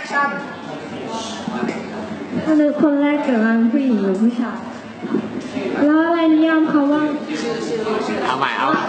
มนุษย์คนแรกเกิดมาเป็นผู้หญิงหรือผู้ชายแล้วอะไรนิยามเขาว่าเอาใหม่